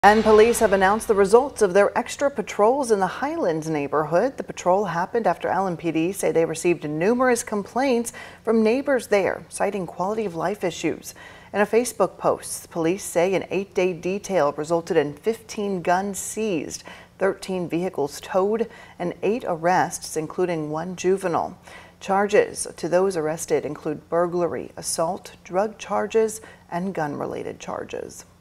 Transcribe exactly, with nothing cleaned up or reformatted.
And police have announced the results of their extra patrols in the Highlands neighborhood. The patrol happened after L M P D say they received numerous complaints from neighbors there, citing quality of life issues. In a Facebook post, police say an eight-day detail resulted in fifteen guns seized, thirteen vehicles towed, and eight arrests, including one juvenile. Charges to those arrested include burglary, assault, drug charges, and gun-related charges.